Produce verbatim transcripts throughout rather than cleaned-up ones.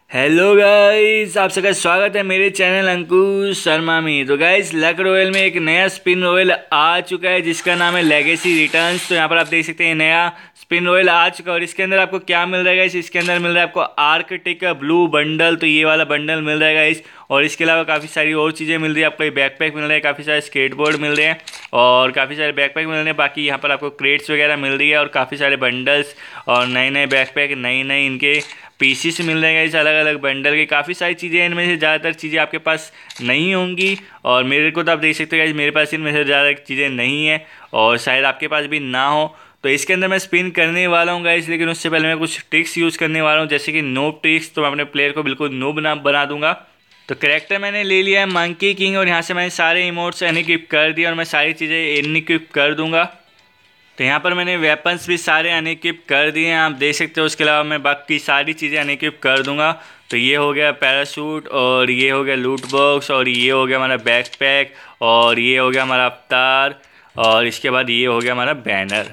Hello guys, आप सबका स्वागत है मेरे चैनल अंकुश शर्मा में। तो गाइस, लक रॉयल में एक नया स्पिन रॉयल आ चुका है जिसका नाम है लेगेसी रिटर्न्स। तो यहाँ पर आप देख सकते हैं नया स्पिन रॉयल आ चुका है और इसके अंदर आपको क्या मिल रहा है गाइस, इसके अंदर मिल रहा है आपको आर्कटिक का ब्लू बंडल। तो ये वाला बंडल मिल रहा है गाइस, और इसके अलावा काफ़ी सारी और चीज़ें मिल रही है आपको। बैकपैक मिल रहे हैं, काफ़ी सारे स्केटबोर्ड मिल रहे हैं और काफ़ी सारे बैकपैक मिल रहे हैं। बाकी यहाँ पर आपको क्रेट्स वगैरह मिल रही है और काफ़ी सारे बंडल्स और नए नए बैकपैक, नई नई इनके पीसीस मिल रहे हैं इस अलग अलग बंडल के। काफ़ी सारी चीज़ें, इनमें से ज़्यादातर चीज़ें आपके पास नहीं होंगी और मेरे को तो आप देख सकते हो मेरे पास इनमें से ज़्यादा चीज़ें नहीं है और शायद आपके पास भी ना हो। तो इसके अंदर मैं स्पिन करने वाला हूँ गाइस, लेकिन उससे पहले मैं कुछ ट्रिक्स यूज़ करने वाला हूँ, जैसे कि नोब ट्रिक्स। तो मैं अपने प्लेयर को बिल्कुल नोब ना बना दूंगा। तो कैरेक्टर मैंने ले लिया है मंकी किंग और यहाँ से मैंने सारे इमोट्स अनइक्विप कर दिए और मैं सारी चीज़ें अनइक्विप कर दूंगा। तो यहाँ पर मैंने वेपन्स भी सारे अनइक्विप कर दिए हैं, आप देख सकते हो। उसके अलावा मैं बाकी सारी चीज़ें अनइक्विप कर दूंगा। तो ये हो गया पैराशूट और ये हो गया लूट बॉक्स और ये हो गया हमारा बैकपैक और ये हो गया हमारा अवतार और इसके बाद ये हो गया हमारा बैनर।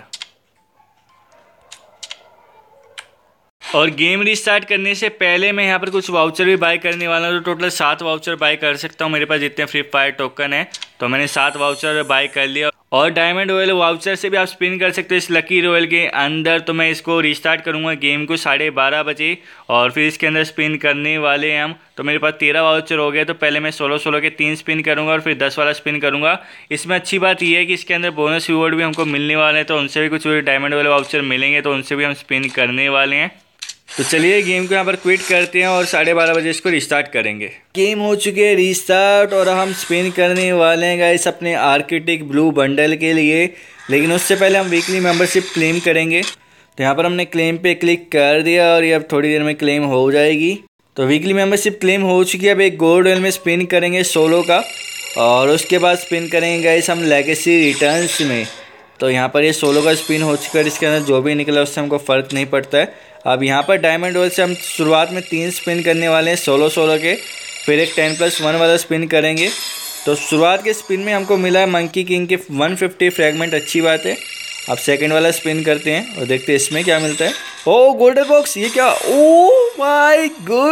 और गेम रिस्टार्ट करने से पहले मैं यहाँ पर कुछ वाउचर भी बाय करने वाला हूँ। तो टोटल सात वाउचर बाय कर सकता हूँ, मेरे पास जितने फ्री फायर टोकन है। तो मैंने सात वाउचर बाय कर लिया और डायमंड रॉयल वाउचर से भी आप स्पिन कर सकते हो इस लकी रॉयल के अंदर। तो मैं इसको रिस्टार्ट करूँगा गेम को साढ़े बारह बजे और फिर इसके अंदर स्पिन करने वाले हैं हम। तो मेरे पास तेरह वाउचर हो गए, तो पहले मैं सोलह सोलह के तीन स्पिन करूँगा और फिर दस वाला स्पिन करूँगा। इसमें अच्छी बात यह है कि इसके अंदर बोनस रिवॉर्ड भी हमको मिलने वाले हैं, तो उनसे भी कुछ डायमंड वाले वाउचर मिलेंगे, तो उनसे भी हम स्पिन करने वाले हैं। तो चलिए गेम को यहाँ पर क्विट करते हैं और साढ़े बारह बजे इसको रिस्टार्ट करेंगे। गेम हो चुकी है रिस्टार्ट और हम स्पिन करने वाले हैं गाइस अपने आर्किटिक ब्लू बंडल के लिए, लेकिन उससे पहले हम वीकली मेंबरशिप क्लेम करेंगे। तो यहाँ पर हमने क्लेम पे क्लिक कर दिया और ये अब थोड़ी देर में क्लेम हो जाएगी। तो वीकली मेंबरशिप क्लेम हो चुकी है। अब एक गोल्ड रॉयल में स्पिन करेंगे सोलो का और उसके बाद स्पिन करेंगे गाइस हम लेगेसी रिटर्न्स में। तो यहाँ पर ये सोलो का स्पिन हो चुका है, इसके अंदर जो भी निकला उससे हमको फ़र्क नहीं पड़ता है। अब यहाँ पर डायमंड रॉयल से हम शुरुआत में तीन स्पिन करने वाले हैं सोलो सोलो के, फिर एक टेन प्लस वन वाला स्पिन करेंगे। तो शुरुआत के स्पिन में हमको मिला है मंकी किंग के वन फिफ्टी फ्रैगमेंट, अच्छी बात है। अब सेकंड वाला स्पिन करते हैं और देखते हैं इसमें क्या मिलता है। ओ गोल्डन बॉक्स, ये क्या, oh my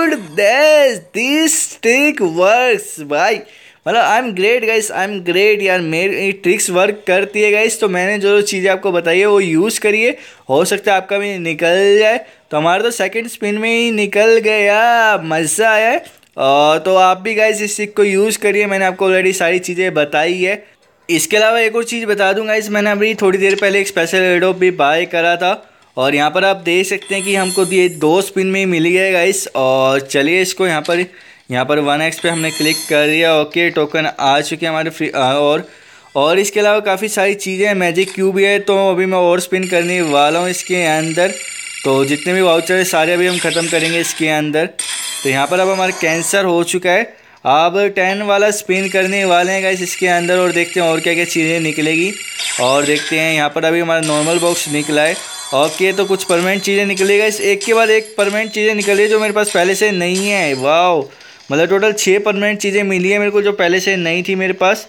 goodness, this trick works भाई। मतलब I am great guys, I am great यार, मेरी ट्रिक्स वर्क करती है गाइस। तो मैंने जो चीज़ें आपको बताई है वो यूज़ करिए, हो सकता है आपका भी निकल जाए। तो हमारा तो सेकंड स्पिन में ही निकल गया, मज़ा आया है। और तो आप भी गाइस इस ट्रिक को यूज़ करिए, मैंने आपको ऑलरेडी सारी चीज़ें बताई है। इसके अलावा एक और चीज़ बता दूँ गाइस, मैंने अभी थोड़ी देर पहले एक स्पेशल एडोप भी बाय करा था और यहाँ पर आप देख सकते हैं कि हमको ये दो स्पिन में ही मिल गया गाइस। और चलिए इसको यहाँ पर यहाँ पर वन एक्स पे हमने क्लिक कर दिया। ओके, टोकन आ चुके हैं हमारे फ्री। और और इसके अलावा काफ़ी सारी चीज़ें हैं, मैजिक क्यूब भी है। तो अभी मैं और स्पिन करने वाला हूँ इसके अंदर। तो जितने भी वाउचर है सारे अभी हम ख़त्म करेंगे इसके अंदर। तो यहाँ पर अब हमारा कैंसर हो चुका है। अब टेन वाला स्पिन करने वाले हैं गाइस इसके अंदर और देखते हैं और क्या क्या चीज़ें निकलेगी। और देखते हैं यहाँ पर अभी हमारा नॉर्मल बॉक्स निकला है। ओके, तो कुछ परमानेंट चीज़ें निकली गाइस, एक के बाद एक परमानेंट चीज़ें निकली जो मेरे पास पहले से नहीं है। वाओ, मतलब टोटल छः परमानेंट चीज़ें मिली है मेरे को जो पहले से नहीं थी मेरे पास।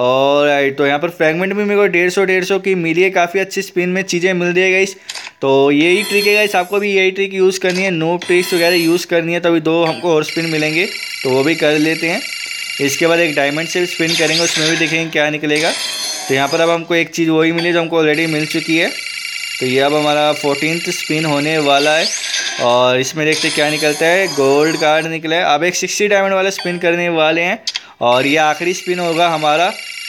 और तो यहाँ पर फ्रैगमेंट भी मेरे को डेढ़ सौ डेढ़ सौ की मिली है, काफ़ी अच्छी स्पिन में चीज़ें मिल रही है गाइस। तो यही ट्रिक है गाइस, आपको भी यही ट्रिक यूज़ करनी है, नो ट्रिक्स वगैरह यूज़ करनी है, तभी दो हमको और स्पिन मिलेंगे। तो वो भी कर लेते हैं। इसके बाद एक डायमंड से स्पिन करेंगे, उसमें भी देखेंगे क्या निकलेगा। तो यहाँ पर अब हमको एक चीज़ वही मिली जो हमको ऑलरेडी मिल चुकी है। तो ये अब हमारा फोर्टीन्थ स्पिन होने वाला है और इसमें देखते क्या निकलता है। गोल्ड कार्ड निकला है। अब एक सिक्सटी डायमंड वाला स्पिन करने वाले हैं और ये आखिरी स्पिन होगा हमारा।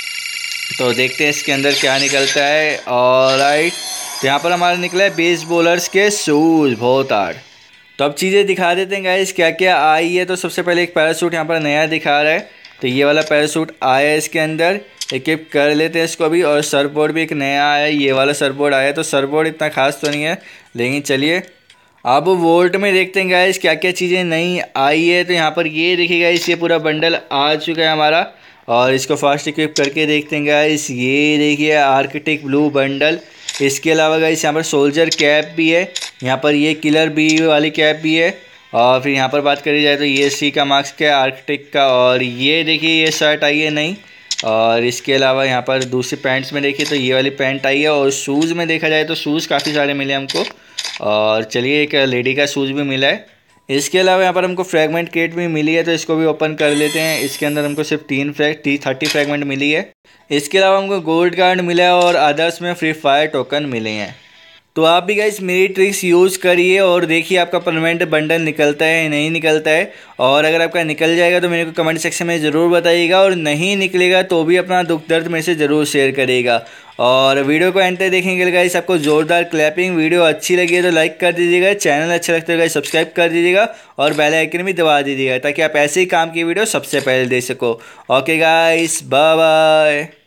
तो देखते हैं इसके अंदर क्या निकलता है। ऑलराइट, तो यहाँ पर हमारा निकला है बेस बॉलर्स के शूज़, बहुत हार्ड। तो अब चीज़ें दिखा देते हैं गाइस क्या क्या आई है। तो सबसे पहले एक पैराशूट यहाँ पर नया दिखा रहा है, तो ये वाला पैराशूट आया है इसके अंदर, इक्विप कर लेते हैं इसको अभी। और सरबोर्ड भी एक नया आया है, ये वाला सरबोर्ड आया है। तो सरबोर्ड इतना खास तो नहीं है, लेकिन चलिए अब वोल्ट में देखते हैं गाइस क्या क्या चीज़ें नई आई है। तो यहाँ पर ये देखिए गाइस, ये पूरा बंडल आ चुका है हमारा और इसको फास्ट इक्विप करके देखते हैं गाइस। ये देखिए आर्किटिक ब्लू बंडल। इसके अलावा गाइस यहाँ पर सोल्जर कैप भी है, यहाँ पर ये किलर बी वाली कैप भी है। और फिर यहाँ पर बात करी जाए तो ये सी का मार्क्स का आर्किटिक का। और ये देखिए ये शर्ट आई है नई। और इसके अलावा यहाँ पर दूसरी पैंट्स में देखिए तो ये वाली पैंट आई है। और शूज़ में देखा जाए तो शूज़ काफ़ी सारे मिले हमको। और चलिए एक लेडी का शूज़ भी मिला है। इसके अलावा यहाँ पर हमको फ्रैगमेंट क्रेट भी मिली है, तो इसको भी ओपन कर लेते हैं। इसके अंदर हमको सिर्फ तीन फ्रैग टी थर्टी फ्रैगमेंट मिली है। इसके अलावा हमको गोल्ड कार्ड मिला है और अदर्स में फ्री फायर टोकन मिले हैं। तो आप भी गाइस मेरी ट्रिक्स यूज़ करिए और देखिए आपका परमानेंट बंडल निकलता है नहीं निकलता है। और अगर आपका निकल जाएगा तो मेरे को कमेंट सेक्शन में ज़रूर बताइएगा, और नहीं निकलेगा तो भी अपना दुख दर्द मेरे से ज़रूर शेयर करिएगा। और वीडियो को एंड तक देखने के लिए गाइस आपको जोरदार क्लैपिंग। वीडियो अच्छी लगी है तो लाइक कर दीजिएगा, चैनल अच्छा लगता है गाइस सब्सक्राइब कर दीजिएगा और बेल आइकन भी दबा दीजिएगा, ताकि आप ऐसे ही काम की वीडियो सबसे पहले देख सको। Okay guys, bye bye.